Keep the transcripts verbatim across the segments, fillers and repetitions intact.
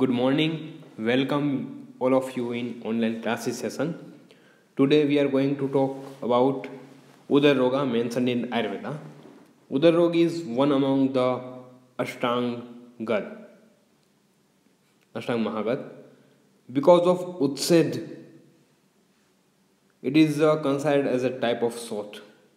Good morning. Welcome all of you in online classes session. Today we are going to talk about Udar Roga mentioned in Ayurveda. Udar Roga is one among the Ashtang Gad, Ashtang Mahagad. Because of Utsed, it is uh, considered as a type of sort.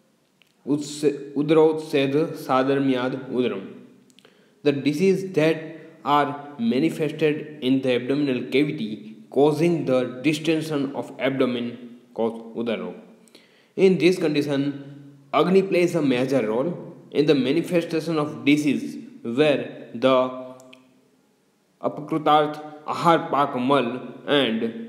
Udarotsed Sadharmyad Udaram. The disease that are manifested in the abdominal cavity, causing the distension of abdomen, called Udar Roga. In this condition, Agni plays a major role in the manifestation of disease, where the Apakrutarth, Ahar Pak Mal, and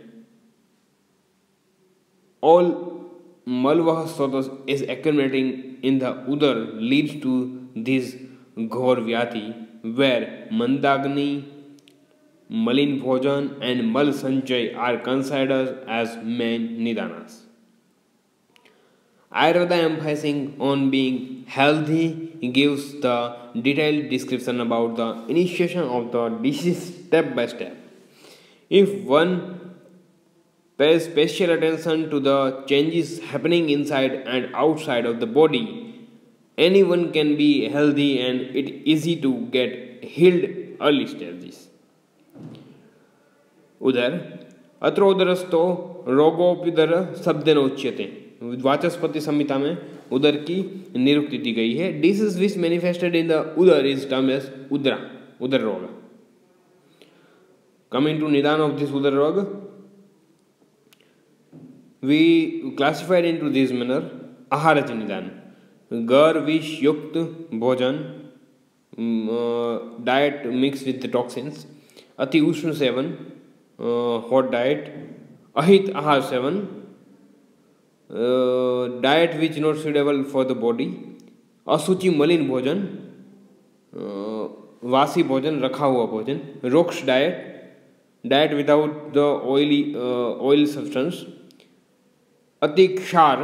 all Malvah sotas is accumulating in the Udar leads to this Ghor Vyati, where Mandagni, Malin Bhojan, and Mal Sanchay are considered as main Nidanas. Ayurveda, emphasizing on being healthy, gives the detailed description about the initiation of the disease step by step. If one pays special attention to the changes happening inside and outside of the body, anyone can be healthy and it easy to get healed early stages. उदर अत्र उदरस्थो रोगोपिदर शब्देन उच्यते. वाचस्पति संहिता में उदर की निरुक्ति दी गई है. Disease which manifested in the udar is termed as udra, udar roga. Coming to nidan of this udar roga, we classified into this manner आहारज निदान. गर विष युक्त भोजन, डाइट मिक्स विद टॉक्सिन्स, अति उष्ण सेवन, हॉट डाइट, अहित आहार सेवन, diet which not suitable for the body, असुचि मलिन भोजन, वासी भोजन, रखा हुआ भोजन, रोक्ष diet, diet without the oily oil substance, अति क्षार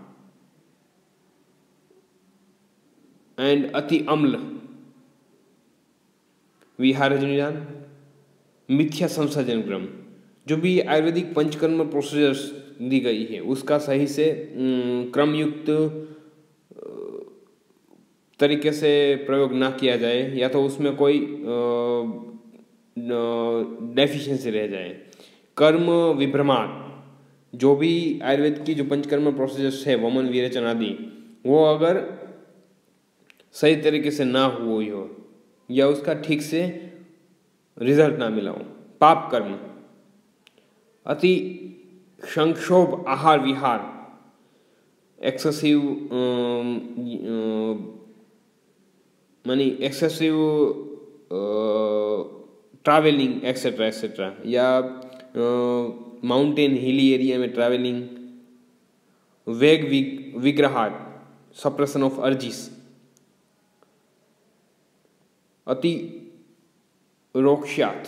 एंड अति अम्ल, विहारज निदान, मिथ्या संसर्जन क्रम. जो भी आयुर्वेदिक पंचकर्म प्रोसीजर्स दी गई है उसका सही से क्रम युक्त तरीके से प्रयोग ना किया जाए, या तो उसमें कोई डेफिशिएंसी रह जाए. कर्म विभ्रमाण, जो भी आयुर्वेद की जो पंचकर्म प्रोसीजर्स है, वमन विरेचन आदि, वो अगर सही तरीके से ना हुई हो या उसका ठीक से रिजल्ट ना मिला हो. पाप कर्म, अति संक्षोभ आहार विहार, एक्सेसिव मानी एक्सेसिव ट्रैवलिंग एक्सेट्रा एक्सेट्रा, या माउंटेन हिली एरिया में ट्रैवलिंग, वेग विग्रहाट, सप्रेशन ऑफ अर्जिस, अति रोक्षात,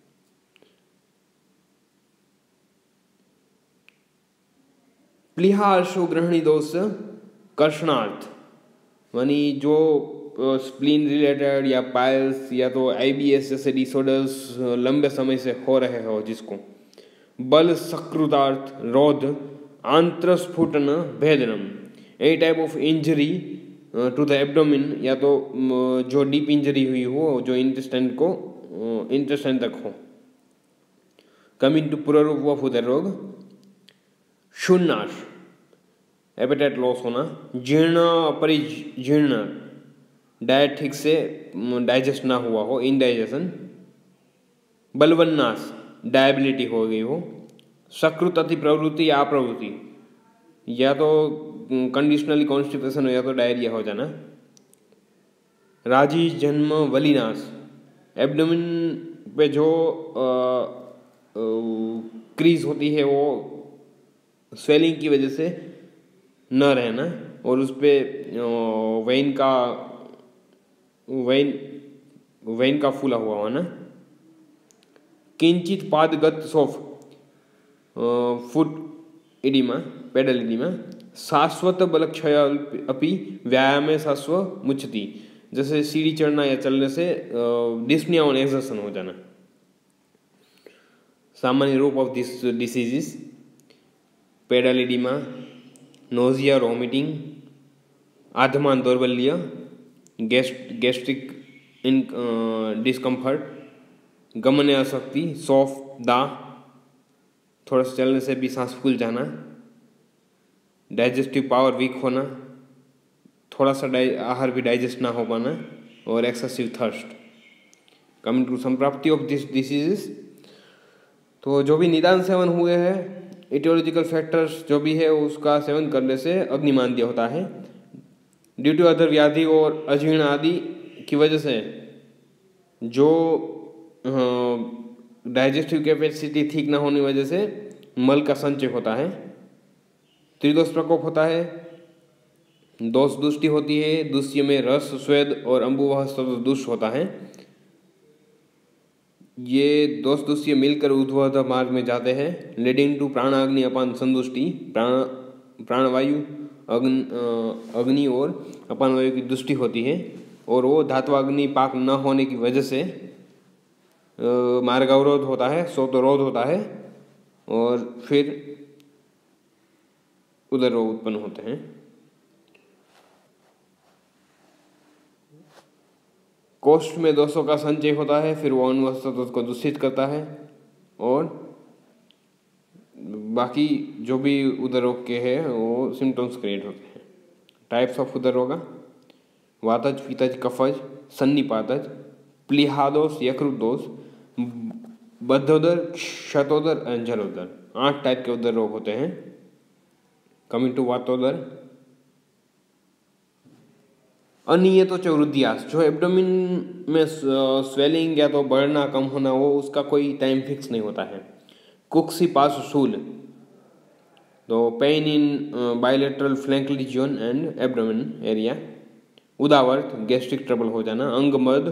प्लिहार्षो ग्रहणी दोष कर्षणार्थ, यानी जो स्प्लीन रिलेटेड या पाइल्स या तो आईबीएस जैसे डिसऑर्डर्स लंबे समय से हो रहे हो जिसको, बल सकृतार्थ, रोध, आंत्रस्फुटन भेदनम, any type of injury to the abdomen, या तो जो डीप इंजरी हुई हो जो इंटेस्टाइन को इंटेस्टाइन तक हो. कमिंग टू पुनरुप ऑफ उदर रोग, शून्नाश, एपेटाइट लॉस होना, जीर्ण अपरिजीर्ण, डाइट ठीक से डाइजेस्ट ना हुआ हो, इनडाइजेशन, बलवन्नाश, डायबिलिटी हो गई हो, सकृत अति प्रवृत्ति या अप्रवृत्ति, या तो कंडीशनली कॉन्स्टिपेशन हो या तो डायरिया हो जाना. राजी जन्म वलिनाश, एब्डोमिन पे जो क्रीज होती है वो स्वेलिंग की वजह से न रहना, और उस पर वेन का वेन वेन का फूला हुआ होना. किंचित पादगत सोफ, फुट इडिमा, पेडल इडिमा, शाश्वत बलक्षय अपि व्यायाम शाश्व मुच्यति, जैसे सीढ़ी चढ़ना या चलने से डिस्पनिया ऑन एक्सर्शन हो जाना. सामान्य रूप of this diseases pedal edema, nausea और वोमिटिंग, आधमान दौर्बल्य, गैस्ट गैस्ट्रिक इन डिस्कम्फर्ट, गमन आसक्ति, सौफ, दाह, थोड़ा सा चलने से भी सांस फूल जाना, डाइजेस्टिव पावर वीक होना, थोड़ा सा आहार भी डाइजेस्ट ना हो पाना, और एक्सेसिव थर्स्ट। कमिंग टू संप्राप्ति ऑफ दिस डिसीजेस, तो जो भी निदान सेवन हुए हैं, इटियोलॉजिकल फैक्टर्स जो भी है उसका सेवन करने से अग्निमांद्य होता है। ड्यू टू अदर व्याधि और अजीर्ण आदि की वजह से जो डाइजेस्टिव कैपेसिटी ठीक ना होने की वजह से मल का संचय होता है। त्रिदोष प्रकोप होता है, दोष दुष्टि होती है, दुष्य में रस, स्वेद और अम्बुवाह दुष्ट होता है। ये दोष दुष्य मिलकर ऊर्ध्वधर मार्ग में जाते हैं, लीडिंग टू प्राणाग्नि अपान संदुष्टि, प्राण प्राणवायु अग्नि अग्नि और अपान वायु की दुष्टि होती है, और वो धात्वाग्नि पाक न होने की वजह से मार्ग अवरोध होता है, सोतरोध होता है, और फिर उदर रोग उत्पन्न होते हैं। कोष्ठ में दोषों का संचय होता है, फिर वो अनुवस्था को दूषित करता है, और बाकी जो भी उदर रोग के हैं वो सिम्टम्स क्रिएट होते हैं। टाइप्स ऑफ उदर रोग: वातज, पित्तज, कफज, सन्निपातज, प्लीहादोष, यकृतदोष, बद्धोदर, क्षतोदर एंड जलोदर। आठ टाइप के उदर रोग होते हैं। कमिंग टू वातोदर, अनियतोच्च वृद्धियास, जो एब्डोमिन में स्वेलिंग या तो बढ़ना कम होना हो, उसका कोई टाइम फिक्स नहीं होता है। कुक्सीपार्श्वशूल, तो pain in bilateral flank region and abdomen area. उदावर्त, गैस्ट्रिक ट्रबल हो जाना। अंगमद,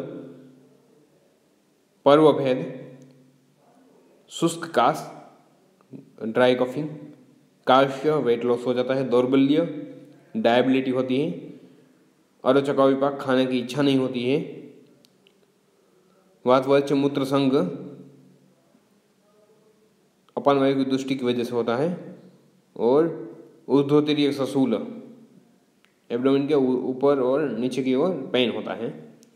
पर्वभेद, शुष्क काश, ड्राई कॉफिंग। काल्श्य, वेट लॉस हो जाता है। दौर्बल्य, डायबिलिटी होती है। अरोचक विपाक, खाने की इच्छा नहीं होती है। वातवच्च मूत्र संग, अपान वायु की दुष्टि की वजह से होता है। और ऊर्ध्वोत्तरीय ससूल, एब्डोमेन के ऊपर और नीचे की ओर पेन होता है।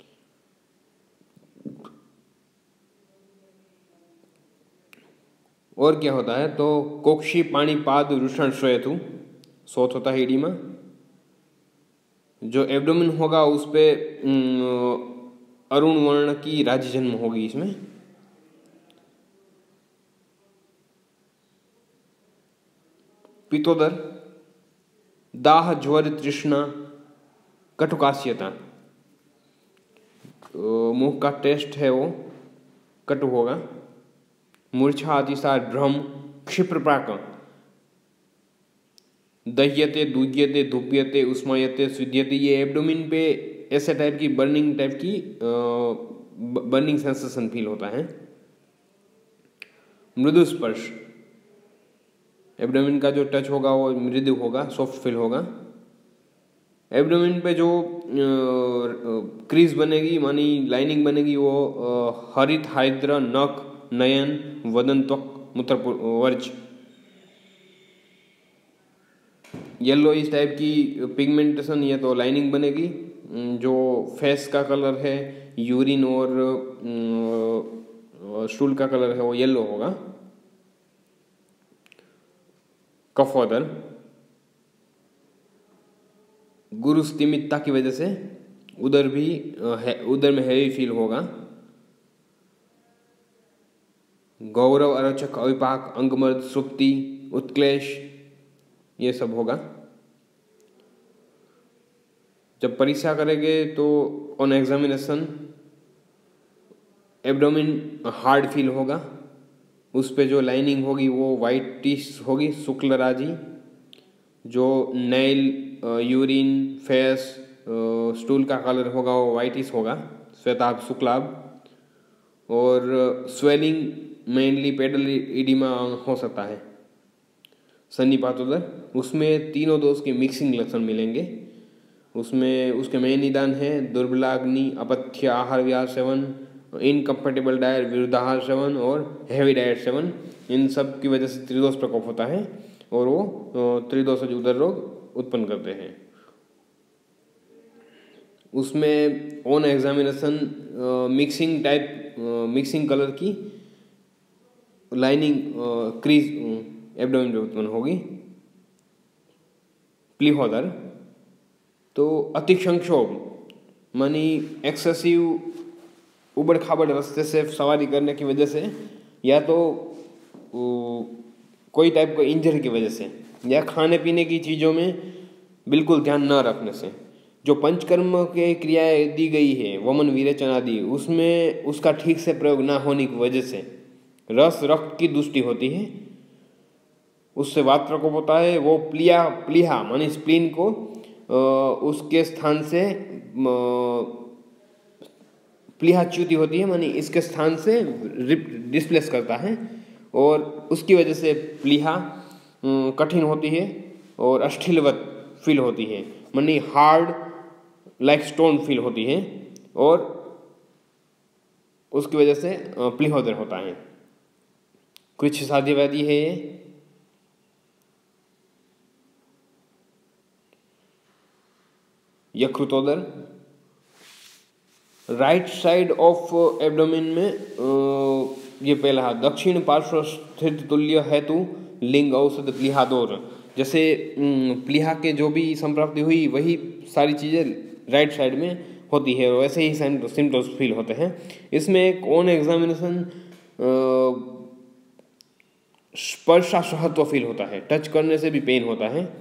और क्या होता है, तो कोक्षी पाणिपाद रुषण श्वेतु, शोथ होता है एडिमा। जो एब्डोमेन होगा उस पे अरुण वर्ण की राज्य जन्म होगी इसमें। पित्तोदर, दाह, ज्वर, तृष्णा, कटुकास्यता, तो मुंह का टेस्ट है वो कटु होगा। मूर्छा, अतिसार, भ्रम, क्षिप्रप्राक, दह्यते, दूह्यते, धूप्यते, उष्मायते, स्विद्यते। ये एब्डोमिन पे ऐसे टाइप की बर्निंग टाइप की बर्निंग सेंसेशन फील होता है। मृदु स्पर्श, एब्डोमिन का जो टच होगा वो मृदु होगा, सॉफ्ट फील होगा। एब्डोमिन पे जो क्रीज बनेगी मानी लाइनिंग बनेगी वो हरित, हाइद्र, नख, नयन, वदन, त्वक, मूत्र वर्ज। येलो इस टाइप की पिगमेंटेशन या तो लाइनिंग बनेगी। जो फेस का कलर है, यूरिन और स्टूल का कलर है वो येलो होगा। कफोदर, गुरुस्तिमितता की वजह से उधर भी है, उधर में हैवी फील होगा। गौरव, अरोचक, अविपाक, अंगमर्द, सुप्ति, उत्क्लेश, ये सब होगा। जब परीक्षा करेंगे तो on examination abdomen hard feel होगा, उस पे जो लाइनिंग होगी वो वाइटिश होगी, शुक्ल राजी। जो नेल, यूरिन, फेस, स्टूल का कलर होगा वो वाइटिश होगा, श्वेताभ, शुक्लाभ। और स्वेलिंग मेनली पेडल एडिमा हो सकता है। सन्निपातोदर, उसमें तीनों दोष के मिक्सिंग लक्षण मिलेंगे। उसमें उसके मेन निदान है दुर्बलाग्नि, अपथ्य, आहार विहार सेवन, इनकम्फर्टेबल डायर, विरुद्धाहार सेवन और हैवी डाइट सेवन, इन सब की वजह से त्रिदोष प्रकोप होता है और वो त्रिदोषज उदर रोग उत्पन्न करते हैं। उसमें on examination mixing type mixing colour की लाइनिंग क्रीज एब्डोमेन में उत्पन्न होगी। प्लीहोदर तो अति संक्षोभ मानी एक्सेसिव उबड़ खाबड़ रास्ते से सवारी करने की वजह से, या तो कोई टाइप का इंजरी की वजह से, या खाने पीने की चीज़ों में बिल्कुल ध्यान न रखने से, जो पंचकर्म के क्रियाएं दी गई है वमन विरेचन आदि, उसमें उसका ठीक से प्रयोग ना होने की वजह से रस रक्त की दुष्टि होती है, उससे वात प्रकोप होता है। वो प्लिया प्लीहा मानी स्प्लीन को उसके स्थान से प्लीहाच्युति होती है मानी इसके स्थान से डिस्प्लेस करता है और उसकी वजह से प्लीहा कठिन होती है और अस्थिलवत फील होती है, मानी हार्ड लाइक स्टोन फील होती है और उसकी वजह से प्लीहोदर होता है। कुछ साध्यवादी है ये। यकृतोदर राइट साइड ऑफ एब्डोमेन में ये पहला हाथ दक्षिण पार्श्व स्थित तुल्य हेतु लिंग औषध प्लीहादोर, जैसे प्लीहा के जो भी संप्राप्ति हुई वही सारी चीज़ें राइट साइड में होती है, वैसे ही सिम्टम्स फील होते हैं। इसमें एक ऑन एग्जामिनेशन स्पर्शा सहत्व फील होता है, टच करने से भी पेन होता है।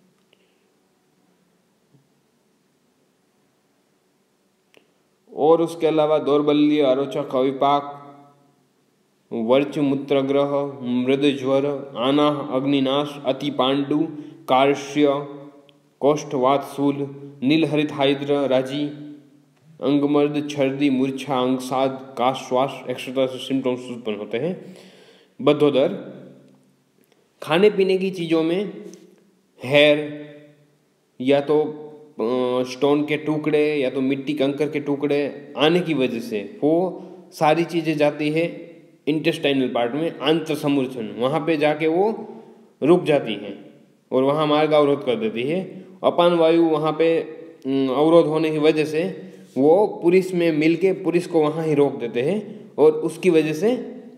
और उसके अलावा दौर्बल्य, अरोचक, अविपाक, वर्च मूत्रग्रह, मृद ज्वर, आनाह, अग्निनाश, अति पांडु, कार्श्य, कोष्ठवातशूल, नीलहरित हाइद्र, राजी, अंगमर्द, छर्दी, मूर्छा, अंगसाद, काश्वास एक्सेट्रा से सिम्टम्स उत्पन्न होते हैं। बद्धोदर खाने पीने की चीज़ों में हेयर या तो स्टोन के टुकड़े या तो मिट्टी कंकर के टुकड़े आने की वजह से वो सारी चीज़ें जाती है इंटेस्टाइनल पार्ट में, आंत्र समूर्छन, वहाँ पे जाके वो रुक जाती है और वहाँ मार्ग अवरोध कर देती है। अपान वायु वहाँ पे अवरोध होने की वजह से वो पुरुष में मिलके पुरुष को वहाँ ही रोक देते हैं और उसकी वजह से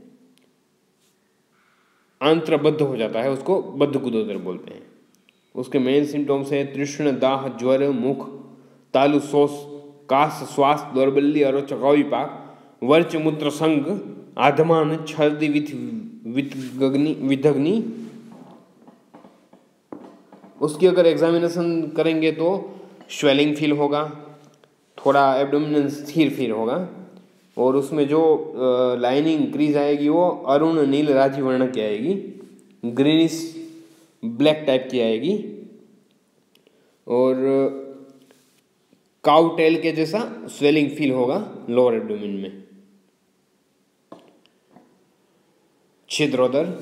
आंत्र बद्ध हो जाता है, उसको बद्धकुदोदर बोलते हैं। उसके मेन सिम्टम्स हैं तृष्ण, दाह, ज्वर, मुख, तालु, शोष, काश, श्वास, दौर्बल्य, अरोचक, अविपाक, वर्च मूत्र संग, आधमान, छर्दी, विथगग्नि विधग्नि। उसकी अगर एग्जामिनेशन करेंगे तो स्वेलिंग फील होगा, थोड़ा एब्डोमिनल स्थिर फील होगा और उसमें जो लाइनिंग क्रीज आएगी वो अरुण नील राजी वर्ण की आएगी, ग्रीनिश ब्लैक टाइप की आएगी और काउ टेल के जैसा स्वेलिंग फील होगा लोअर एब्डोमेन में। छिद्रोदर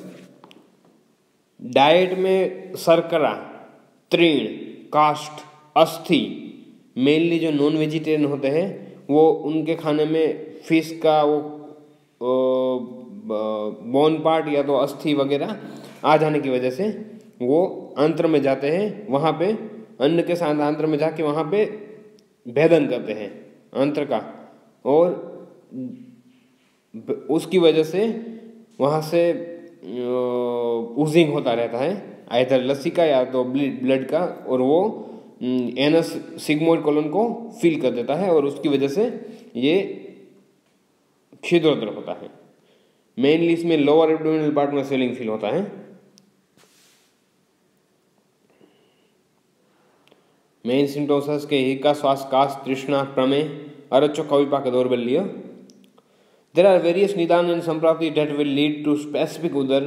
डाइट में शर्करा, तृण, काष्ठ, अस्थि, मेनली जो नॉन वेजिटेरियन होते हैं वो उनके खाने में फिश का वो बोन पार्ट या तो अस्थि वगैरह आ जाने की वजह से वो आंत्र में जाते हैं, वहाँ पे अन्न के साथ आंत्र में जाके वहाँ पे भेदन करते हैं आंत्र का और उसकी वजह से वहाँ से ऊजिंग होता रहता है, आइदर लस्सी का या तो ब्लड का, और वो एनस सिग्मोइड कोलन को फील कर देता है और उसकी वजह से ये छिद्रोदर होता है। मेनली इसमें लोअर एब्डोमिनल पार्ट में स्वेलिंग फील होता है। मेन सिम्टम्स के हिक्का, श्वास, काश, तृष्णा, प्रमेय, अरोचक, अविपाक, दौर्बल्य। There are various nidan and samprapti that will lead to specific udar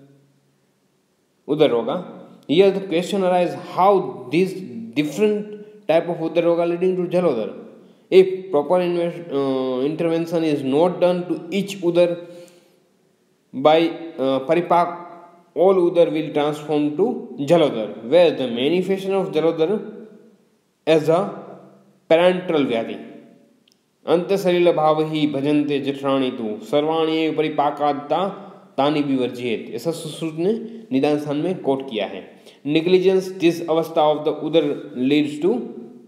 udar roga. Here the question arises how these different type of udar roga leading to jalodar. If proper uh, intervention is not done to each udar by uh, paripak, all udar will transform to jalodar, where the manifestation of jalodar as a parenteral vyadi. अंतसलिल भाव ही भजन्ते जठराणि तु सर्वाणि परिपाकादता तानि विवर्जियेत, ऐसा सुश्रुत ने निदान स्थान में कोट किया है। निग्लिजेंस दिस अवस्था ऑफ द उदर लीड्स टू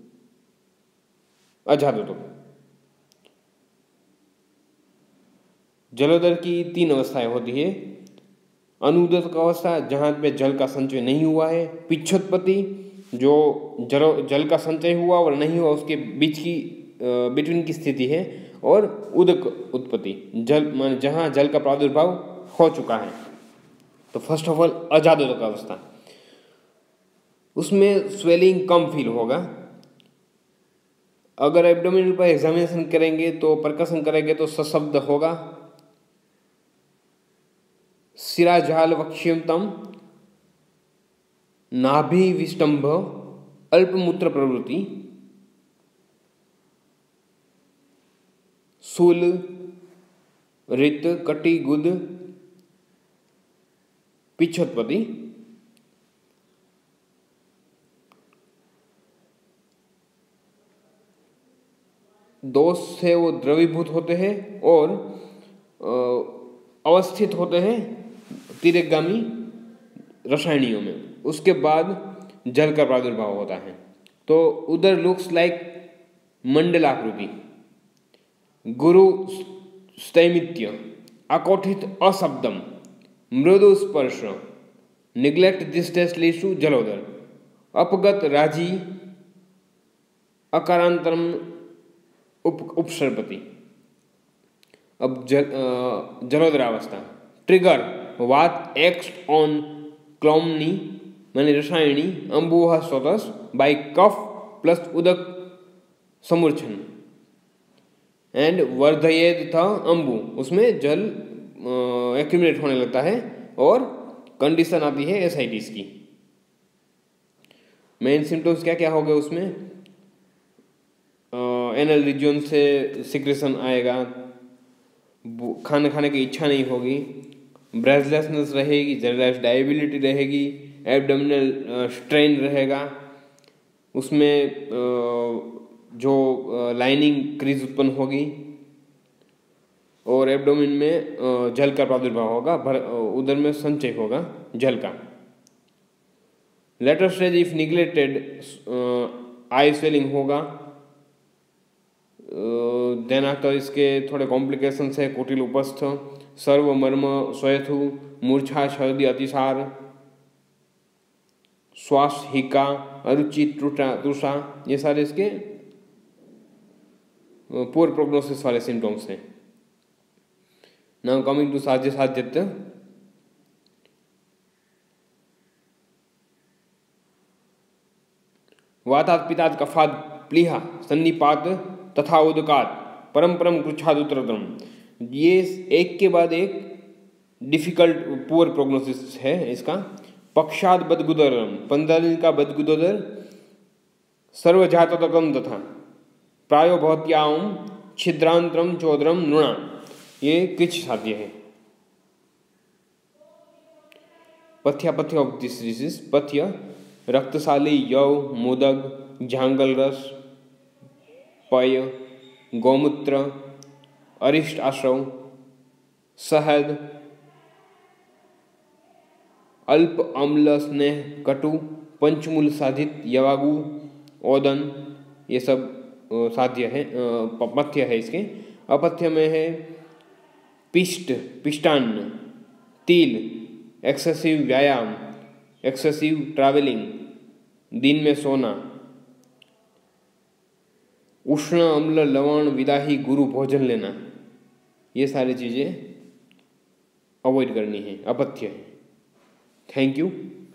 अजातत्व। जलोदर की तीन अवस्थाएं होती है। अनुदक अवस्था जहां पे जल का संचय नहीं हुआ है, पिच्छोत्पत्ति जो जल जल का संचय हुआ और नहीं हुआ उसके बीच की बिटवीन की स्थिति है, और उदक उत्पत्ति जल मान जहां जल का प्रादुर्भाव हो चुका है। तो फर्स्ट ऑफ ऑल अजातोदक अवस्था, उसमें स्वेलिंग कम फील होगा। अगर एब्डोमिनल पर एग्जामिनेशन करेंगे तो परकसन करेंगे तो सशब्द होगा। शिराजाल वक्ष्यतम नाभि विष्टंभ अल्पमूत्र प्रवृत्ति शूल रित कटी गुद पिच्छोत्पत्ति। दोष से वो द्रवीभूत होते हैं और अवस्थित होते हैं तिर्यकगामी रसायनियों में। उसके बाद जल का प्रादुर्भाव होता है। तो उधर लुक्स लाइक मंडलाकृति, गुरु स्थैमित्य, अकोठित अशब्दम, मृदु स्पर्श, neglect this test leads to जलोदर, अपगत राजी, अकारांतरम उप उपसर्पति। अब जल जलोदरावस्था, ट्रिगर वात एक्ट ऑन क्लोमनी माने रसायनी अंबुहा स्वतस बाय कफ प्लस उदक समूर्छन एंड वर्धयेद था अंबु, उसमें जल एक्यूमुलेट होने लगता है और कंडीशन आती है एसाइटिस की। मेन सिम्टम्स क्या क्या हो गए उसमें? एनल रीजन से सिक्रेशन आएगा, खाना खाने की इच्छा नहीं होगी, ब्रेथलेसनेस रहेगी, जनरलाइज्ड डायबिलिटी रहेगी, एब्डोमिनल स्ट्रेन रहेगा, उसमें जो लाइनिंग क्रीज उत्पन्न होगी और एब्डोमिन में जल का प्रादुर्भाव होगा, उदर में संचय होगा जल का। Later stage if neglected eye swelling होगा। देन आफ्टर इसके थोड़े कॉम्प्लिकेशंस है, कुटिल उपस्थ, सर्व मर्म स्वयथु, मूर्छा सर्दी अतिसार, श्वास हिका, अरुचि त्रुटा तृषा, ये सारे इसके पुअर प्रोग्नोसिस वाले सिम्टम्स हैं। नाउ कमिंग टू साध्य साध्यत्व। वातात् पितात् कफात् प्लीहा सन्निपात तथा उदकात परम्परम कृच्छादुत्रतम, ये एक के बाद एक डिफिकल्ट पुअर प्रोग्नोसिस है इसका। पक्षाद बदगुदरम, पंद्रह दिन का बदगुदोदर, सर्वजातकम तथा प्रायो भवत्याम छिद्रांतरम चौदरम नृणा, ये कृच्छ साध्य है। पथ्य पथ्य ऑफ दिस डिसीज, पथ्य रक्तशाली, यव, मोदक, झांगल रस, पय, गौमूत्र, अरिष्ट आश्रव, शहद, अल्प अम्ल स्नेह कटु, पंचमूल साधित यवागु, ओदन, ये सब साध्य है, पथ्य है इसके। अपथ्य में है पिष्ट, पिष्टान्न, तिल, एक्सेसिव व्यायाम, एक्सेसिव ट्रैवलिंग, दिन में सोना, उष्ण अम्ल लवण विदाही गुरु भोजन लेना, ये सारी चीज़ें अवॉइड करनी है, अपथ्य है। Thank you.